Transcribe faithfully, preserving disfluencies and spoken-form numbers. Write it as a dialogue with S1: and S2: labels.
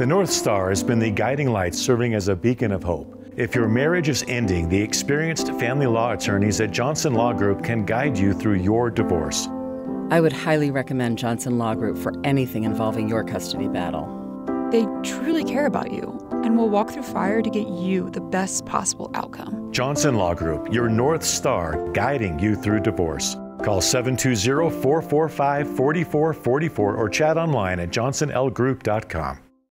S1: The North Star has been the guiding light serving as a beacon of hope. If your marriage is ending, the experienced family law attorneys at Johnson Law Group can guide you through your divorce.
S2: I would highly recommend Johnson Law Group for anything involving your custody battle.
S3: They truly care about you and will walk through fire to get you the best possible outcome.
S1: Johnson Law Group, your North Star, guiding you through divorce. Call seven two zero, four four five, four four four four or chat online at johnson l group dot com.